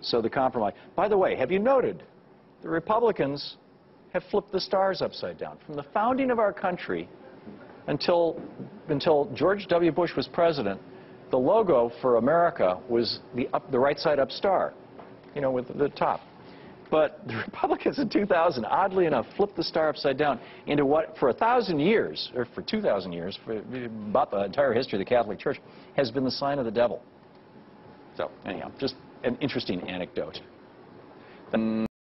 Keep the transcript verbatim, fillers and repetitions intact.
So the compromise. By the way, have you noted the Republicans have flipped the stars upside down? From the founding of our country until, until George W. Bush was president, the logo for America was the, up, the right side up star, you know, with the top. But the Republicans in two thousand, oddly enough, flipped the star upside down into what, for a thousand years, or for two thousand years, for about the entire history of the Catholic Church, has been the sign of the devil. So, anyhow, just an interesting anecdote. Then